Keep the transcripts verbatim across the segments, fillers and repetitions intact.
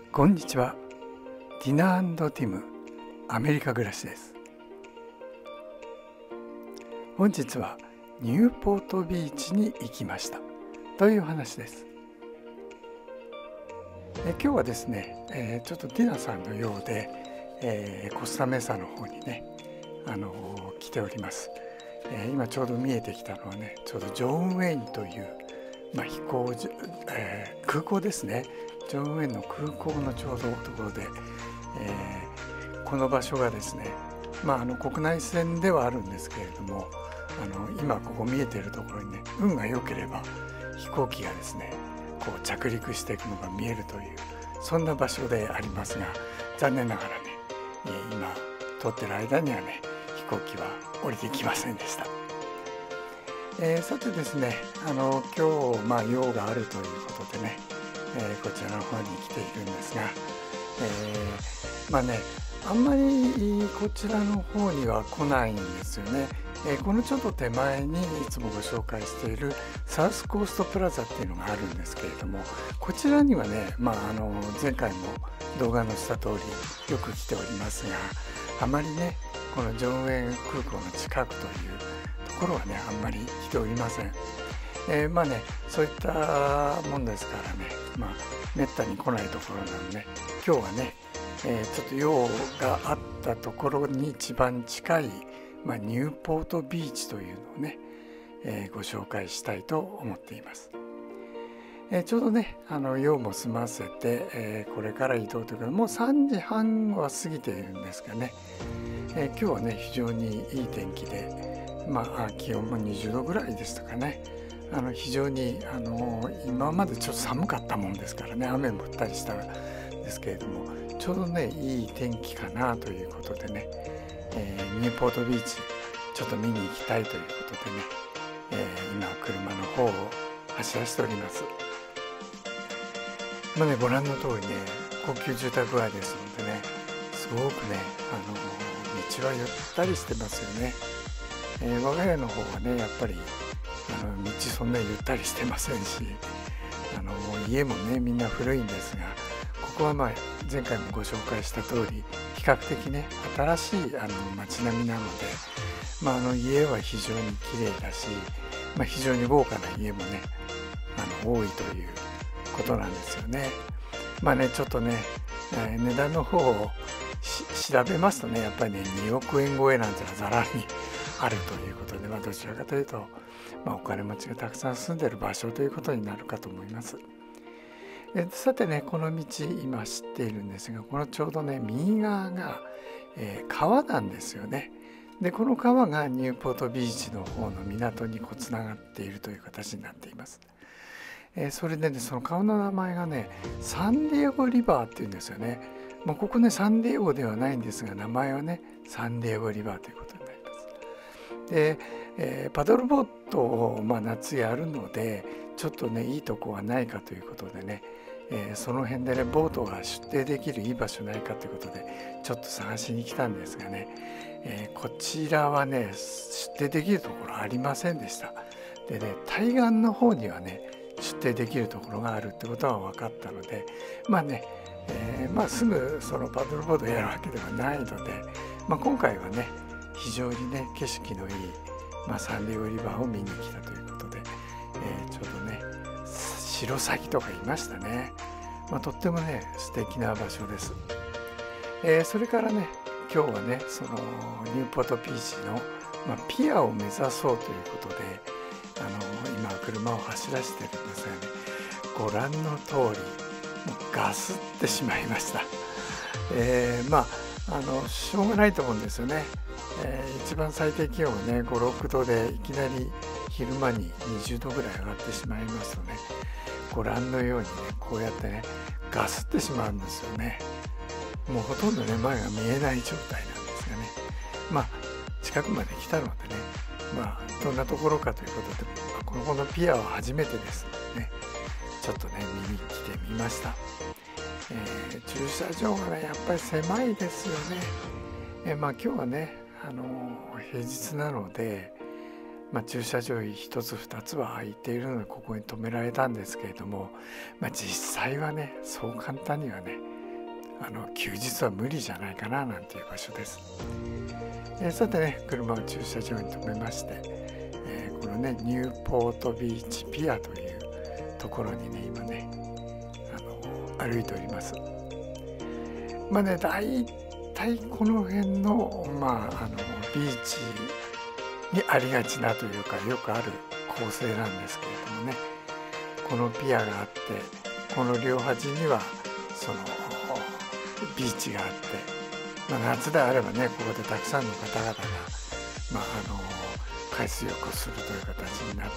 こんにちは。ティナ&ティムアメリカ暮らしです。本日はニューポートビーチに行きましたという話です。え今日はですね、えー、ちょっとティナさんのようで、えー、コスタメサの方にね、あのー、来ております。えー、今ちょうど見えてきたのはね、ちょうどジョンウェインという、まあ、飛行、えー、空港ですね。ジョンウェインの空港のちょうどところで、えー、この場所がですね、まあ、あの国内線ではあるんですけれども、あの今ここ見えているところにね、運が良ければ飛行機がですねこう着陸していくのが見えるという、そんな場所でありますが、残念ながらね、今撮ってる間にはね飛行機は降りてきませんでした。えー、さてですね、あの今日、まあ、用があるということでね、えー、こちらの方に来ているんですが、えー、まあね、あんまりこちらの方には来ないんですよね。えー、このちょっと手前にいつもご紹介しているサウスコーストプラザっていうのがあるんですけれども、こちらにはね、まあ、あの前回も動画のした通りよく来ておりますが、あまりねこのジョンウェイン空港の近くというところはねあんまり来ておりません。えー、まあね、そういったもんですからね、まあめったに来ないところなので、今日はね、えー、ちょっと用があったところに一番近い、まあ、ニューポートビーチというのをね、えー、ご紹介したいと思っています。えー、ちょうどね、あの用も済ませて、えー、これから移動というか、もうさんじはんは過ぎているんですがね、えー、今日はね非常にいい天気で、まあ気温もにじゅうどぐらいでしたかね。あの非常にあの今までちょっと寒かったもんですからね、雨も降ったりしたんですけれども、ちょうどねいい天気かなということでね、えー、ニューポートビーチちょっと見に行きたいということでね、えー、今車の方を走らせております。まあね、ご覧の通りね高級住宅街ですのでね、すごくねあの道はゆったりしてますよね。えー、我が家の方はねやっぱりあの道そんなにゆったりしてませんし、あの家もねみんな古いんですが、ここはまあ前回もご紹介した通り比較的ね新しいあの街並みなので、まあ、あの家は非常に綺麗だし、まあ、非常に豪華な家もねあの多いということなんですよね。まあねちょっとね、えー、値段の方を調べますとね、やっぱりねにおくえん超えなんてのはざらにあるということで、まあ、どちらかというと、まあ、お金持ちがたくさん住んでいる場所ということになるかと思います。えさてね、この道今知っているんですが、このちょうどね右側が、えー、川なんですよね。でこの川がニューポートビーチの方の港にこうつながっているという形になっています。えー、それでねその川の名前がねサンディエゴリバーっていうんですよね。まあ、ここねサンディエゴではないんですが、名前はねサンディエゴリバーということになります。で、えー、パドルボートを、まあ、夏やるのでちょっとねいいとこはないかということでね、えー、その辺でねボートが出艇できるいい場所ないかということでちょっと探しに来たんですがね、えー、こちらはね出艇できるところありませんでした。でね対岸の方にはね出艇できるところがあるってことは分かったので、まあね、えー、まあすぐそのパドルボードをやるわけではないので、まあ、今回はね非常にね景色のいい、まあ、サンディエゴリバーを見に来たということで、えー、ちょうどねシロサギとかいましたね。まあ、とってもね素敵な場所です。えー、それからね今日はねそのニューポートビーチの、まあ、ピアを目指そうということで、あの今車を走らせてるんですがね、ご覧の通りもうガスってしまいました。えー、まああのしょうがないと思うんですよね。えー、一番最低気温がねご、ろくどでいきなり昼間ににじゅうどぐらい上がってしまいますとね、ご覧のようにねこうやってねガスってしまうんですよね。もうほとんどね前が見えない状態なんですがね、まあ近くまで来たのでね、まあどんなところかということで、まあ、このこのピアは初めてですのでね、ちょっとね見に来てみました。えー、駐車場がねやっぱり狭いですよね。えー、まあ今日はねあのー、平日なので、まあ、駐車場ひとつふたつは空いているのでここに止められたんですけれども、まあ、実際はねそう簡単にはねあの休日は無理じゃないかななんていう場所です。えー、さてね、車を駐車場に止めまして、えー、このねニューポートビーチピアというところにね今ねあの歩いております。まあね、大体この辺のまああのビーチにありがちなというかよくある構成なんですけれどもね、このピアがあって、この両端にはそのビーチがあって、まあ、夏であればねここでたくさんの方々が、まあ、あの海水浴をするという形になって、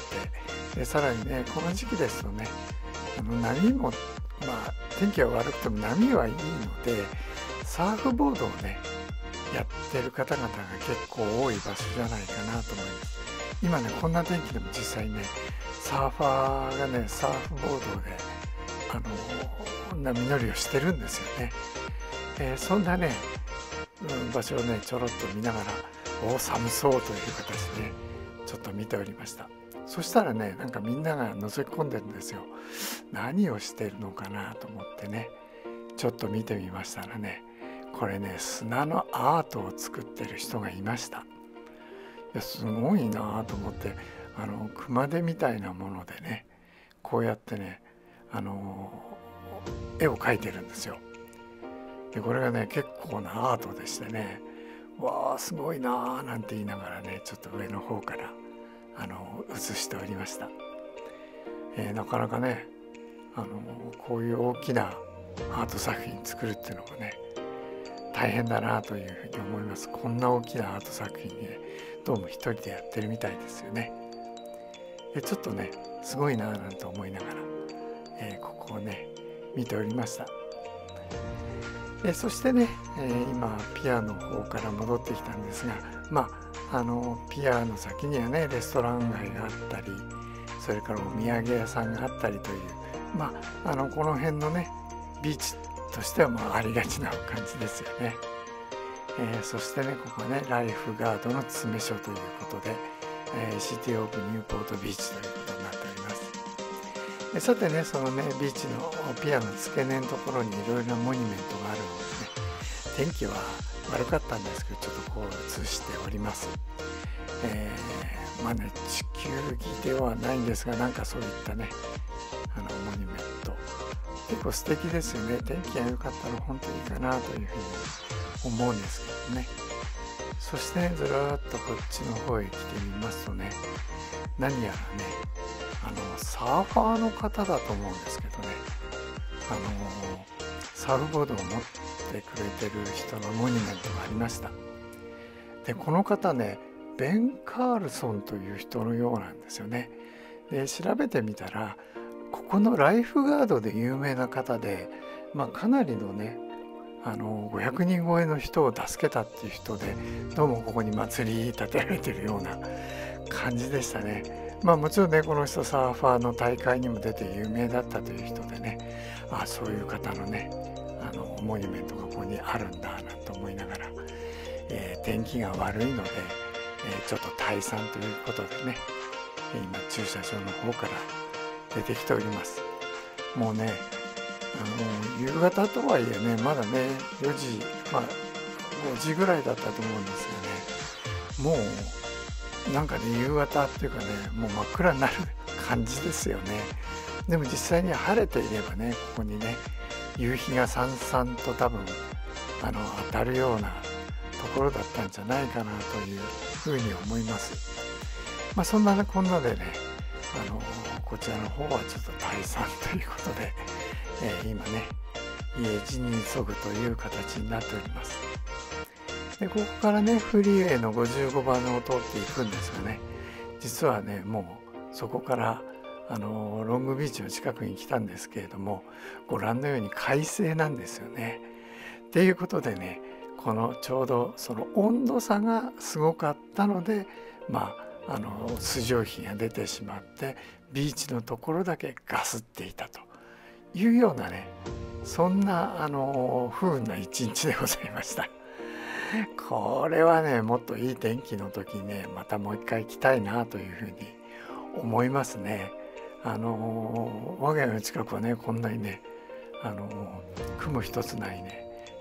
でさらにねこの時期ですとねあの波も、まあ、天気が悪くても波はいいのでサーフボードをねやってる方々が結構多い場所じゃないかなと思います。今ねこんな天気でも実際ねサーファーがねサーフボードであの波乗りをしてるんですよね。えー、そんなね、うん、場所をねちょろっと見ながらお寒そうという形で、ね、ちょっと見ておりました。そしたらねなんかみんなが覗き込んでるんですよ。何をしてるのかなと思ってねちょっと見てみましたらね、これね砂のアートを作ってる人がいました。いやすごいなと思って、あの熊手みたいなものでねこうやってねあの絵を描いてるんですよ。でこれがね結構なアートでしてね、わあすごいなーなんて言いながらねちょっと上の方からあの写しておりました。えー、なかなかねあのこういう大きなアート作品作るっていうのもね大変だなというふうに思います。こんな大きなアート作品にねどうも一人でやってるみたいですよね。でちょっとねすごいななんて思いながら、えー、ここをね見ておりました。でそしてね、えー、今ピアの方から戻ってきたんですが、まああのピアの先にはねレストラン街があったり、それからお土産屋さんがあったりという、まああのこの辺のねビーチとしてはまあありがちな感じですよね。えー、そしてねここはねライフガードの詰め所ということで、えー、シティオブニューポートビーチということになっております。でさてねそのねビーチのピアの付け根のところにいろいろなモニュメントがあるのでね、天気は悪かったんですけどちょっとこう映しております。えー、まあね地球儀ではないんですが、なんかそういったねあのモニュメント結構素敵ですよね。天気が良かったら本当にいいかなというふうに思うんですけどね。そしてねずらっとこっちの方へ来てみますとね、何やらねあのサーファーの方だと思うんですけどね、あのサーフボードを持ってくれてる人のモニュメントがありました。でこの方ねベン・カールソンという人のようなんですよね。で調べてみたらここのライフガードで有名な方で、まあ、かなりのねあのごひゃくにん超えの人を助けたっていう人で、どうもここに祭り立てられてるような感じでしたね。まあもちろんねこの人サーファーの大会にも出て有名だったという人でね、あそういう方のねあのモニュメントがここにあるんだなと思いながら、えー、天気が悪いので、えー、ちょっと退散ということでね今駐車場の方から出てきております。もうねあの夕方とはいえねまだねよじ、まあ、ごじぐらいだったと思うんですがね、もうなんかね夕方っていうかねもう真っ暗になる感じですよね。でも実際に晴れていればねここにね夕日がさんさんと多分あの当たるようなところだったんじゃないかなというふうに思います。まあそんなねこんなでねあのこちらの方はちょっと退散ということで、えー、今ね家路に急ぐという形になっております。でここからねフリーウェイのごじゅうごばんを通っていくんですがね、実はねもうそこからあのロングビーチの近くに来たんですけれども、ご覧のように快晴なんですよね。っていうことでねこのちょうどその温度差がすごかったのでまああの水蒸気が出てしまってビーチのところだけガスっていたというようなね、そんなあの不運な一日でございました。これはねもっといい天気の時にねまたもう一回来たいなというふうに思いますね。あの我が家の近くはねこんなにねあの雲一つないね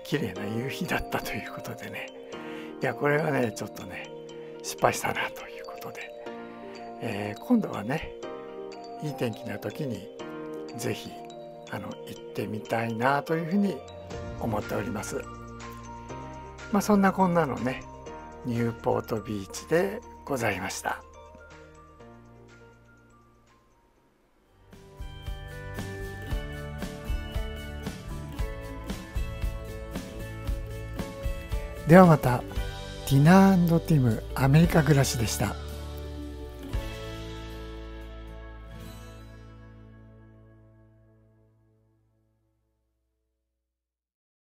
綺麗な夕日だったということでね、いやこれはねちょっとね失敗したなということで、えー、今度はねいい天気な時にぜひあの行ってみたいなというふうに思っております。まあそんなこんなのねニューポートビーチでございました。ではまた。ティナ&ティムアメリカ暮らしでした。